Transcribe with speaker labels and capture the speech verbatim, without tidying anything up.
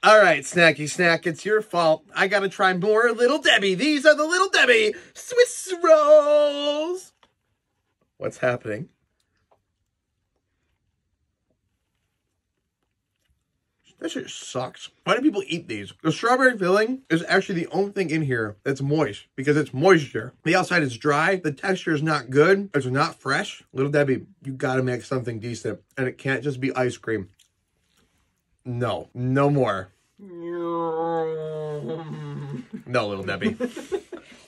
Speaker 1: All right, Snacky Snack, it's your fault. I gotta try more Little Debbie. These are the Little Debbie Swiss rolls. What's happening? That shit sucks. Why do people eat these? The strawberry filling is actually the only thing in here that's moist because it's moisture. The outside is dry. The texture is not good. It's not fresh. Little Debbie, you gotta make something decent. And it can't just be ice cream. No. No more. No, Little Debbie.